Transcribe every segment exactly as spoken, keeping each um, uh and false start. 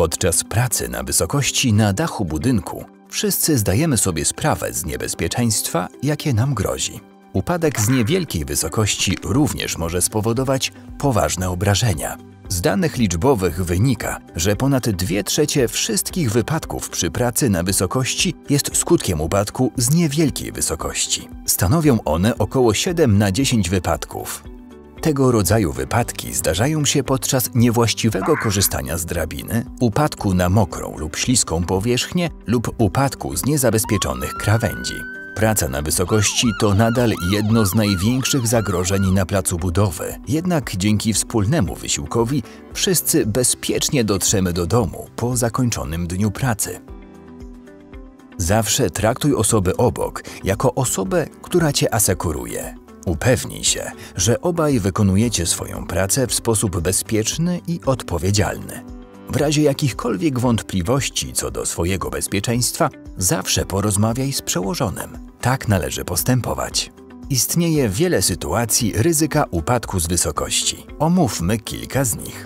Podczas pracy na wysokości na dachu budynku wszyscy zdajemy sobie sprawę z niebezpieczeństwa, jakie nam grozi. Upadek z niewielkiej wysokości również może spowodować poważne obrażenia. Z danych liczbowych wynika, że ponad dwie trzecie wszystkich wypadków przy pracy na wysokości jest skutkiem upadku z niewielkiej wysokości. Stanowią one około siedem na dziesięć wypadków. Tego rodzaju wypadki zdarzają się podczas niewłaściwego korzystania z drabiny, upadku na mokrą lub śliską powierzchnię lub upadku z niezabezpieczonych krawędzi. Praca na wysokości to nadal jedno z największych zagrożeń na placu budowy, jednak dzięki wspólnemu wysiłkowi wszyscy bezpiecznie dotrzemy do domu po zakończonym dniu pracy. Zawsze traktuj osobę obok jako osobę, która Cię asekuruje. Upewnij się, że obaj wykonujecie swoją pracę w sposób bezpieczny i odpowiedzialny. W razie jakichkolwiek wątpliwości co do swojego bezpieczeństwa, zawsze porozmawiaj z przełożonym. Tak należy postępować. Istnieje wiele sytuacji ryzyka upadku z wysokości. Omówmy kilka z nich.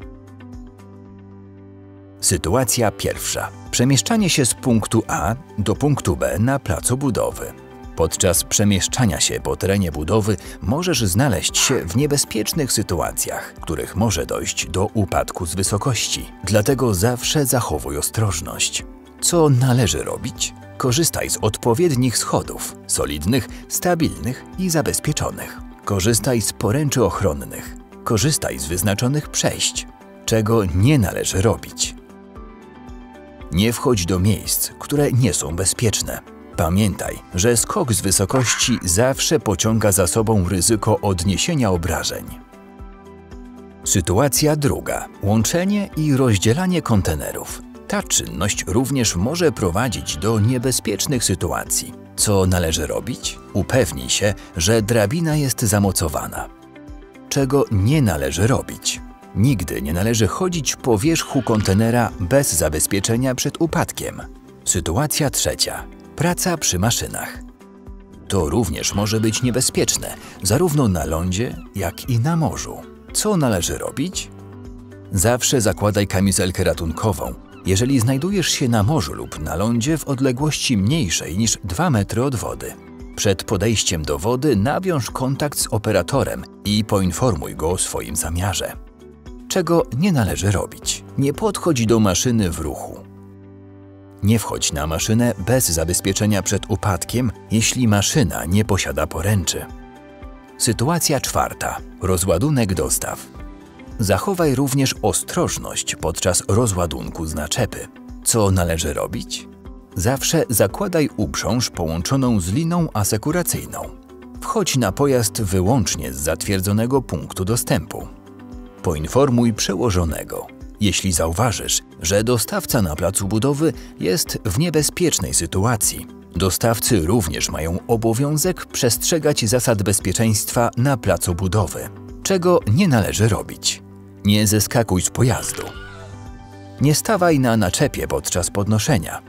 Sytuacja pierwsza. Przemieszczanie się z punktu A do punktu B na placu budowy. Podczas przemieszczania się po terenie budowy możesz znaleźć się w niebezpiecznych sytuacjach, w których może dojść do upadku z wysokości. Dlatego zawsze zachowuj ostrożność. Co należy robić? Korzystaj z odpowiednich schodów, solidnych, stabilnych i zabezpieczonych. Korzystaj z poręczy ochronnych. Korzystaj z wyznaczonych przejść. Czego nie należy robić? Nie wchodź do miejsc, które nie są bezpieczne. Pamiętaj, że skok z wysokości zawsze pociąga za sobą ryzyko odniesienia obrażeń. Sytuacja druga. Łączenie i rozdzielanie kontenerów. Ta czynność również może prowadzić do niebezpiecznych sytuacji. Co należy robić? Upewnij się, że drabina jest zamocowana. Czego nie należy robić? Nigdy nie należy chodzić po wierzchu kontenera bez zabezpieczenia przed upadkiem. Sytuacja trzecia. Praca przy maszynach. To również może być niebezpieczne, zarówno na lądzie, jak i na morzu. Co należy robić? Zawsze zakładaj kamizelkę ratunkową, jeżeli znajdujesz się na morzu lub na lądzie w odległości mniejszej niż dwa metry od wody. Przed podejściem do wody nawiąż kontakt z operatorem i poinformuj go o swoim zamiarze. Czego nie należy robić? Nie podchodź do maszyny w ruchu. Nie wchodź na maszynę bez zabezpieczenia przed upadkiem, jeśli maszyna nie posiada poręczy. Sytuacja czwarta. Rozładunek dostaw. Zachowaj również ostrożność podczas rozładunku z naczepy. Co należy robić? Zawsze zakładaj uprząż połączoną z liną asekuracyjną. Wchodź na pojazd wyłącznie z zatwierdzonego punktu dostępu. Poinformuj przełożonego. Jeśli zauważysz, że dostawca na placu budowy jest w niebezpiecznej sytuacji. Dostawcy również mają obowiązek przestrzegać zasad bezpieczeństwa na placu budowy. Czego nie należy robić? Nie zeskakuj z pojazdu. Nie stawaj na naczepie podczas podnoszenia.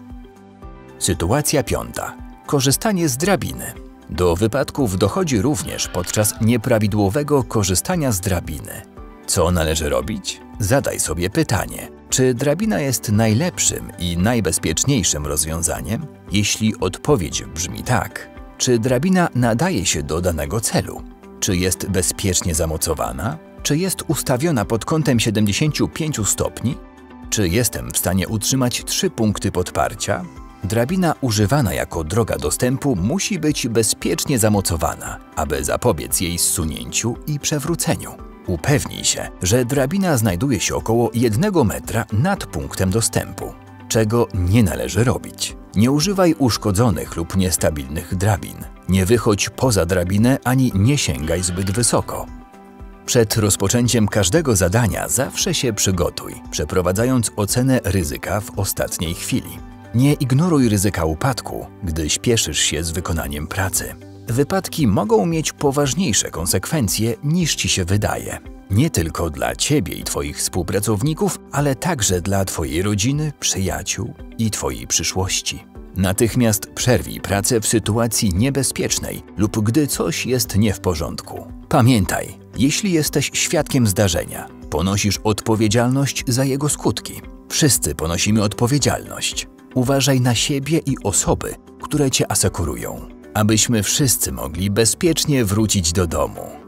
Sytuacja piąta. Korzystanie z drabiny. Do wypadków dochodzi również podczas nieprawidłowego korzystania z drabiny. Co należy robić? Zadaj sobie pytanie, czy drabina jest najlepszym i najbezpieczniejszym rozwiązaniem? Jeśli odpowiedź brzmi tak, czy drabina nadaje się do danego celu? Czy jest bezpiecznie zamocowana? Czy jest ustawiona pod kątem siedemdziesięciu pięciu stopni? Czy jestem w stanie utrzymać trzy punkty podparcia? Drabina używana jako droga dostępu musi być bezpiecznie zamocowana, aby zapobiec jej zsunięciu i przewróceniu. Upewnij się, że drabina znajduje się około jednego metra nad punktem dostępu. Czego nie należy robić? Nie używaj uszkodzonych lub niestabilnych drabin. Nie wychodź poza drabinę ani nie sięgaj zbyt wysoko. Przed rozpoczęciem każdego zadania zawsze się przygotuj, przeprowadzając ocenę ryzyka w ostatniej chwili. Nie ignoruj ryzyka upadku, gdy śpieszysz się z wykonaniem pracy. Wypadki mogą mieć poważniejsze konsekwencje niż Ci się wydaje. Nie tylko dla Ciebie i Twoich współpracowników, ale także dla Twojej rodziny, przyjaciół i Twojej przyszłości. Natychmiast przerwij pracę w sytuacji niebezpiecznej lub gdy coś jest nie w porządku. Pamiętaj, jeśli jesteś świadkiem zdarzenia, ponosisz odpowiedzialność za jego skutki. Wszyscy ponosimy odpowiedzialność. Uważaj na siebie i osoby, które cię asekurują, abyśmy wszyscy mogli bezpiecznie wrócić do domu.